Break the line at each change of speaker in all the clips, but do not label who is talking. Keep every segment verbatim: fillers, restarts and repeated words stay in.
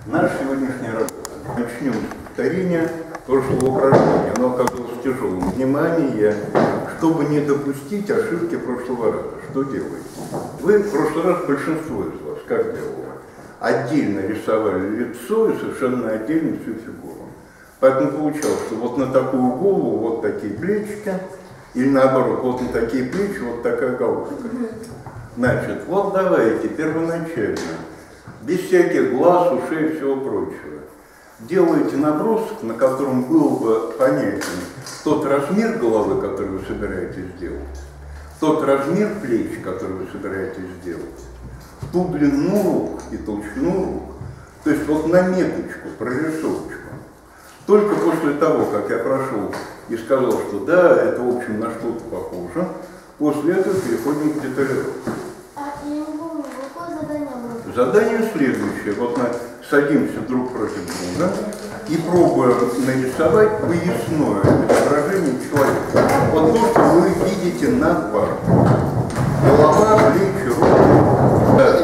Наша сегодняшняя работа. Начнем с повторения прошлого упражнения. Оно оказалось тяжелым. Внимание, чтобы не допустить ошибки прошлого раза. Что делаете? Вы в прошлый раз, большинство из вас, как делало? Отдельно рисовали лицо и совершенно отдельно всю фигуру. Поэтому получалось, что вот на такую голову вот такие плечики, или наоборот, вот на такие плечи вот такая головка. Значит, вот давайте первоначально, без всяких глаз, ушей и всего прочего, делаете набросок, на котором был бы понятен тот размер головы, который вы собираетесь сделать, тот размер плеч, который вы собираетесь сделать, ту длину рук и толщину рук, то есть вот наметочку, прорисовочку. Только после того, как я прошел и сказал, что да, это в общем на что-то похоже, после этого переходим к деталировке.
А я не помню, какое задание было?
Задание следующее. Вот мы садимся друг против друга и пробуем нарисовать поясное изображение человека. Вот то, что вы видите на парте. Голова, плечи, руки. Да.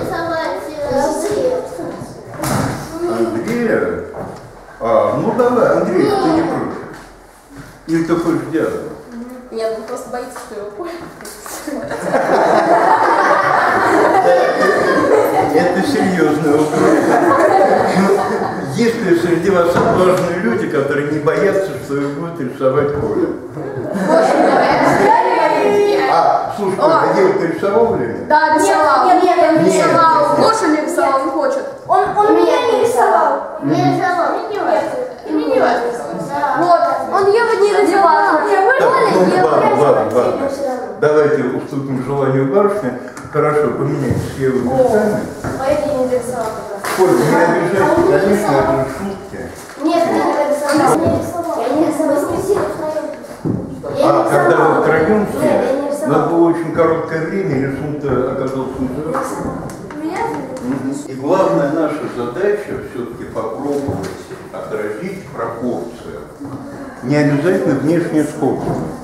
Андрея? А, ну давай, Андрей, ты не против. Или ты хочешь делать?
Нет, он просто боится, что его понял.
Это серьезный вопрос. Есть ли среди вас отважные люди, которые не боятся, что их будет рисовать Коля? А, слушай, а девушка рисовал время?
Да, рисовал.
Нет, нет, нет,
Он
нет.
рисовал. Гоша не рисовал, он хочет.
Он, он меня не рисовал. Не рисовал.
И мне не важно.
Вот,
Он Еву не рисовал.
Ну, ладно, ладно, ладно. Давайте уступим желанию барышни. Хорошо, поменяйте с Евой местами.
А я не нарисовал.
Коля, не обижайся, конечно, это же шутки.
Нет, я не нарисовал. Я не рисовал.
А когда вы втроем
Нет, я не
все,
рисовал.
но было очень короткое время, и рисунок оказался нехорошо. И главная наша задача все-таки попробовать отразить пропорцию. Не обязательно внешнее сходство.